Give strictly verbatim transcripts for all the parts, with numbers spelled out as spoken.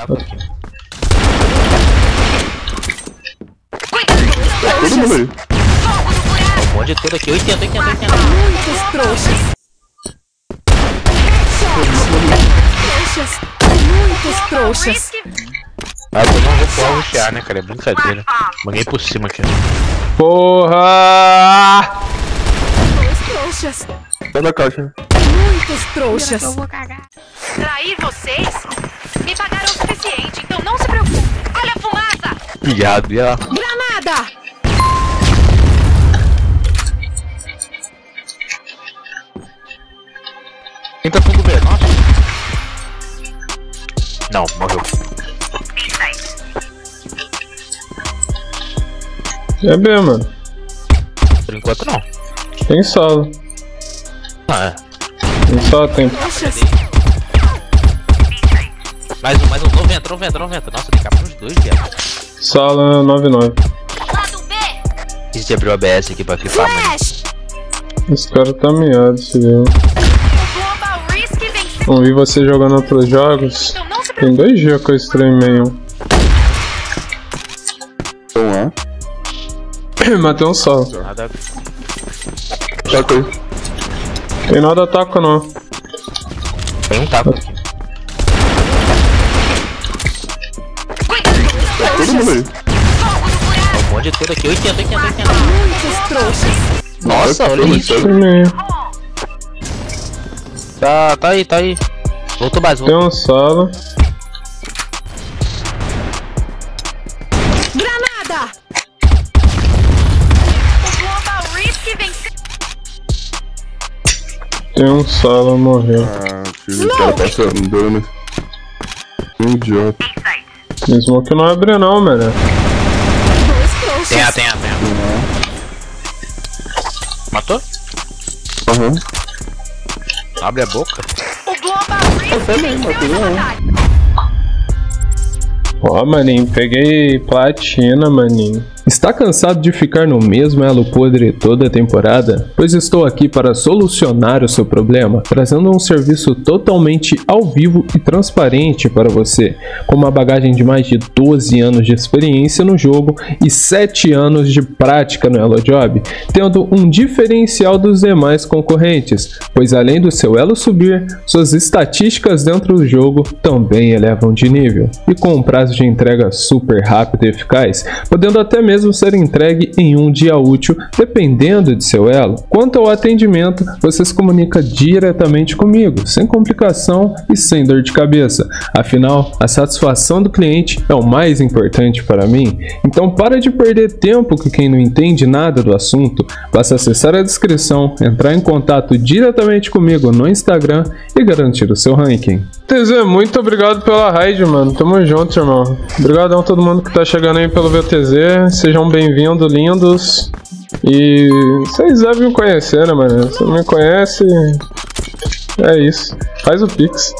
tá. Todo mundo aí. Um monte de tudo aqui. oitenta, oitenta, oitenta. Muitos trouxas. Trouxas. Muitos trouxas. Ah, eu não vou rushear, né, cara? É brincadeira. Manguei por cima aqui. Porra! Dois trouxas. Tá na caixa. Muitos trouxas. Eu vou cagar. Trair vocês? Me pagaram o suficiente, então não se preocupe. Olha a fumaça! Pilhado, e ela. Granada. Quem tá fundo B? Nossa. Não, morreu. É B, mano. Por enquanto não. Tem sala. Ah, é. Tem sala, tem. Trouxas. Mais um, mais um. noventa, noventa, noventa. Nossa, tem capa nos dois, viado. Sala nove nove. Lado B! Existe abrir o A B S aqui pra flipar, mano. Flash. Esse cara tá miado, se viu. O Global Risk venceu, Não vi você jogando outros jogos. então não se Tem preocupe. dois dias que eu streamei um. Vamos lá. Matei um sala. Nada. Taca aí. Tem nada ataco não. Tem um tapa. Todo mundo aí. Um monte de tudo aqui. oitenta, oitenta, oitenta. Muitos trouxas. Nossa, olha isso. Streamei. Tá, tá aí, tá aí. Voltou mais, Tem voltou. uma sala. Granada. O Global Risk venceu. Tem um sala, morreu. Ah, filho, o cara passa andando. Um idiota. Smoke não abre não, mano. Dois trouxas. Tem A, tem A, tem A. Matou? Aham. Abre a boca. O Global Risk venceu essa batalha. Ó, maninho, peguei platina, maninho. Está cansado de ficar no mesmo elo podre toda a temporada? Pois estou aqui para solucionar o seu problema, trazendo um serviço totalmente ao vivo e transparente para você, com uma bagagem de mais de doze anos de experiência no jogo e sete anos de prática no Elo Job, tendo um diferencial dos demais concorrentes, pois além do seu elo subir, suas estatísticas dentro do jogo também elevam de nível, e com um prazo de entrega super rápido e eficaz, podendo até mesmo ser entregue em um dia útil, dependendo de seu elo. Quanto ao atendimento, você se comunica diretamente comigo, sem complicação e sem dor de cabeça. Afinal, a satisfação do cliente é o mais importante para mim. Então para de perder tempo com quem não entende nada do assunto, basta acessar a descrição, entrar em contato diretamente comigo no Instagram e garantir o seu ranking. T Z, muito obrigado pela raid, mano. Tamo junto, irmão. Obrigadão a todo mundo que tá chegando aí pelo V T Z. Sejam bem-vindos, lindos. E vocês devem me conhecer, né, mano? Se não me conhece, é isso. Faz o Pix.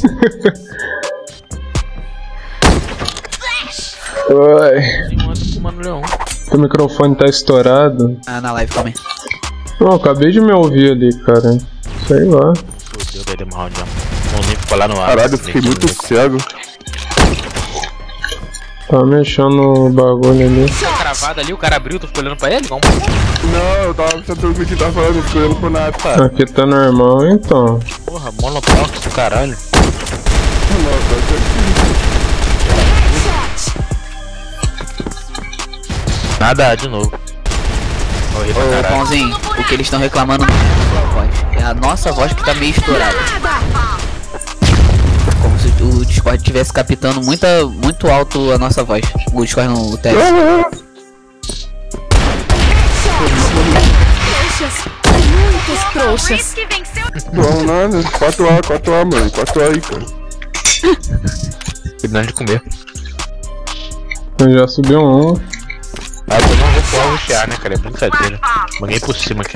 Oi. Tem um outro fumando leão. O microfone tá estourado. Ah, na live, calma aí. Não, acabei de me ouvir ali, cara. Sei lá. Fudeu, vai demorar já. Vamos nem ficou lá no ar. Caralho, eu fiquei muito cego. Tá mexendo no bagulho ali. Tá cravado ali, o cara abriu, tu ficou olhando pra ele? Vamos. Não, eu tava tentando o que tava falando, eu fiquei olhando pro nada. Tá. Aqui tá normal, então. Porra, monotox do caralho. Nada, de novo. Morri pra Ô, caralho. Pãozinho, o que eles estão reclamando não é a sua voz. É a nossa voz que tá meio estourada. Como se o Discord estivesse captando muita, muito alto a nossa voz. O Discord não, o teste. Trouxas. Muitos trouxas. Risk venceu. Não, nada. quatro A, quatro A, mano. quatro A aí, cara. Terminando de comer. Eu já subi um. Ah, eu não vou rushear, né, cara? É brincadeira. Manguei por cima aqui.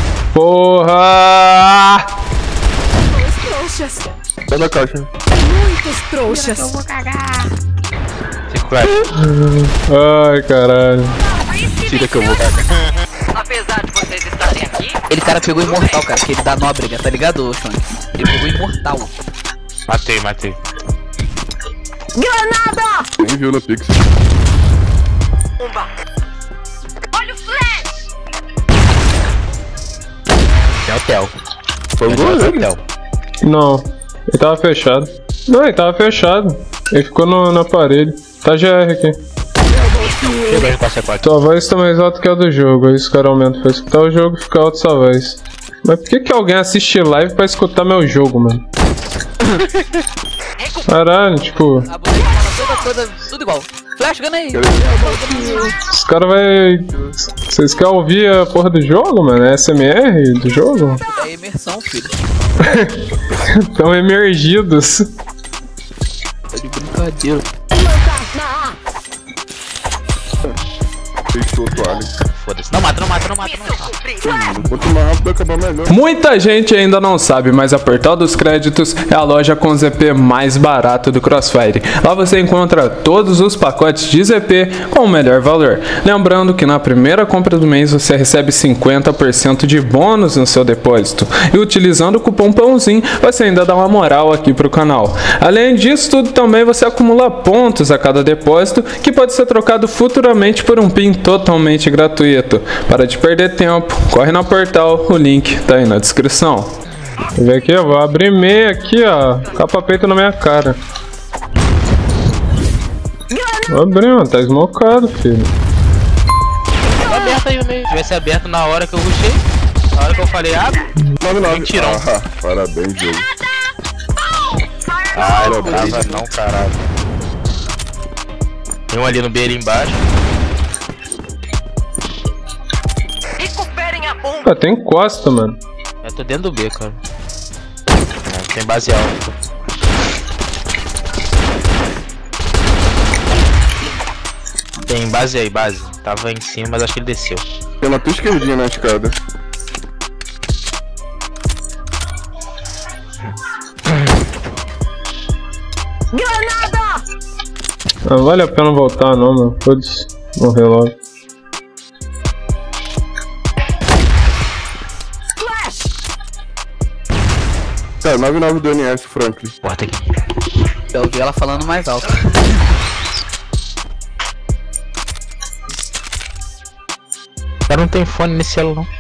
Porra! Dois trouxas. Tá na caixa. Muitos trouxas. Eu vou cagar. Cinco caras. Ai, caralho. Risk Tira que eu vou cagar. Apesar de vocês estarem aqui, Ele cara pegou imortal, cara, que ele dá nóbrega, tá ligado, Sean? Ele pegou imortal. Matei, matei. Granada! Nem viu no Pix. Bomba. Olha o flash. É o Theo. Foi É gol, o né? Theo. Não, ele tava fechado. Não, ele tava fechado. Ele ficou no, na parede. Tá G R aqui. Chegou de quatro quatro. Tua voz tá mais alta que a do jogo. Aí os caras aumentam pra escutar o jogo e fica alto sua voz. Mas por que que alguém assiste live pra escutar meu jogo, mano? Caralho, tipo... A boneca fala toda, toda, tudo igual. Flash, gana aí. Os caras vai... Vocês querem ouvir a porra do jogo, mano? É S M R do jogo? É imersão, filho. Tão emergidos. Tá de brincadeira. Fechou o toalha. Foda-se. Não mata, não mata, não mata, não mata. Quanto mais rápido acabar melhor. Muita gente ainda não sabe, mas a Portal dos Créditos é a loja com Z P mais barato do Crossfire. Lá você encontra todos os pacotes de Z P com o melhor valor. Lembrando que na primeira compra do mês você recebe cinquenta por cento de bônus no seu depósito. E utilizando o cupom PÃOZINho você ainda dá uma moral aqui pro canal. Além disso tudo, também você acumula pontos a cada depósito que pode ser trocado futuramente por um PIN totalmente gratuito. Para de perder tempo, corre na Portal, o link tá aí na descrição. Vem aqui, eu vou abrir meia aqui, ó. Capa peito na minha cara. Vou abrir, mano, tá esmocado, filho. Tá aberto aí no meio. Se tivesse aberto na hora que eu rushei, na hora que eu falei, abre. nove nove. Mentirão. Ah, parabéns, jogo. Ah, não tava não, caralho. Tem um ali no B ali embaixo. Recuperem a bomba. Ah, tem costa, mano. Eu tô dentro do B, cara. É, tem base alta. Tem base aí, base. Tava em cima, mas acho que ele desceu. Tem na tua esquerdinha na escada. Granada! Não vale a pena voltar não, mano. Foda-se. Morrer logo. Flash! Tá, nove nove do N S, Franklin. Porta aqui. Eu ouvi ela falando mais alto. O cara não tem fone nesse celular, não.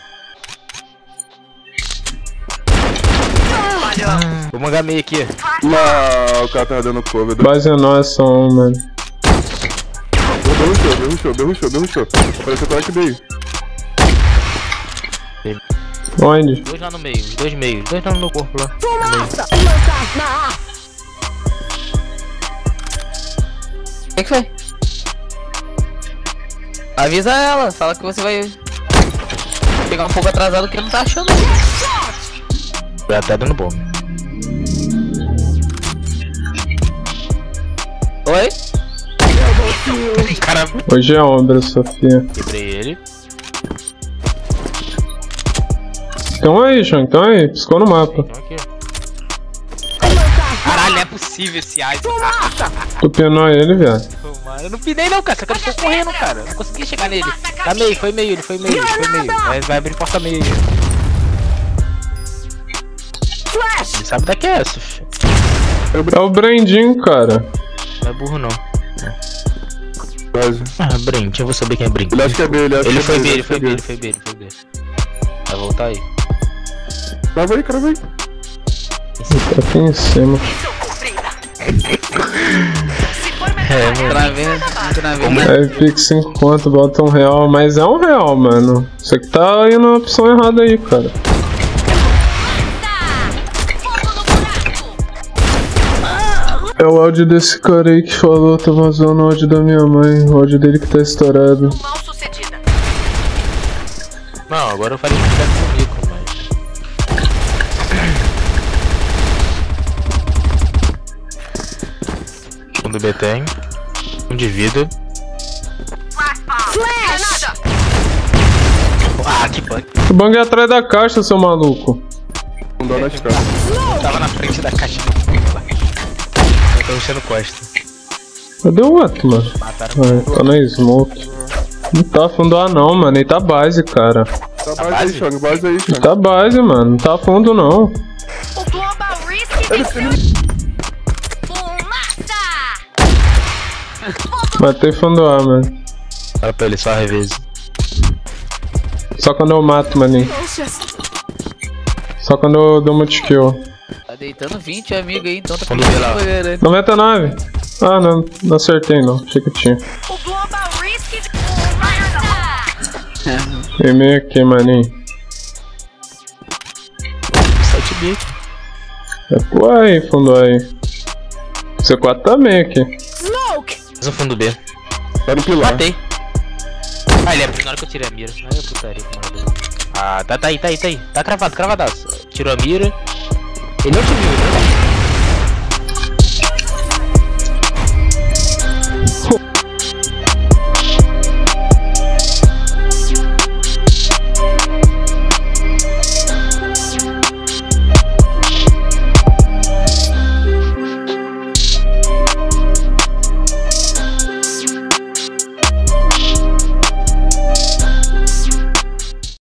Vou mangar meio aqui. Não, o cara tá dando cover. Deu Base é nossa, um, mano. rushou, deu rushou, deu rushou, deu rushou. Apareceu o que daí. Onde? Dois lá no meio, os dois meios. Dois lá no meu corpo lá. Fumaça! Lanterna! O que que foi? Avisa ela, fala que você vai pegar um pouco atrasado que não tá achando. Foi até dando bom. Oi? Cara, Hoje é ombro, Sofia. quebrei ele. Então aí, Sean, então aí. Piscou no mapa. Então aqui. Caralho, não é possível esse ice. Tu pinou ele, viado. Eu não pinei não, cara. Só que eu tô correndo, cara. Eu não consegui chegar nele. Tá meio, foi meio, ele foi meio, ele foi meio. Mas vai abrir porta meio. Flash! Ele sabe daqui é essa, filho. É o Brandinho, cara. Não é burro não. Base. Ah, Brent, eu vou saber quem é Brent. Ele acha que é B, ele acha Ele que foi é B, B, ele foi B, ele ele foi B, ele foi B. Vai voltar aí. Crava aí, crava aí. Tá aqui em cima. Missão cumprida. Se for É, mano. Travendo, travendo. Aí fica cinco conto, bota um real. Mas é um real, mano. Você que tá indo na opção errada aí, cara. É o áudio desse cara aí que falou, tá vazando o áudio da minha mãe. O áudio dele que tá estourado. mal sucedida. Não, agora eu falei mais perto comigo, mas... Segundo B tem. Um de vida. Granada. Ah, que bug. O bang é atrás da caixa, seu maluco. Não dá na escada. Tava na frente da caixa. Eu tô mexendo costa. Cadê o outro, mano? Mataram. Ah, tá na smoke. Não tá fundo A não, mano. Ele tá base, cara. Tá base aí, base? Chang, base aí, Ele Chang. tá base, mano. Não tá fundo não. O Global Risk venceu. Fumaça. Matei fundo A, mano. Fala pra ele, só reveza. Só quando eu mato, maninho. Só quando eu dou multikill. Tá deitando vinte, amigo aí, então tá Quando vê lá. noventa e nove. Ah, não, não acertei não. Achei que eu tinha. O Global Risk. Queimei aqui, maninho. sete B. Recua aí, fundo aí. C quatro também aqui. Smoke! Faz o fundo B. Tá no pilar. Matei. Ah, ele abriu na hora que eu tirei a mira. Ai, eu putaria, mano. Ah, tá, tá aí, tá aí, tá aí. Tá cravado, cravadaço. Tirou a mira. Ele não te viu, né?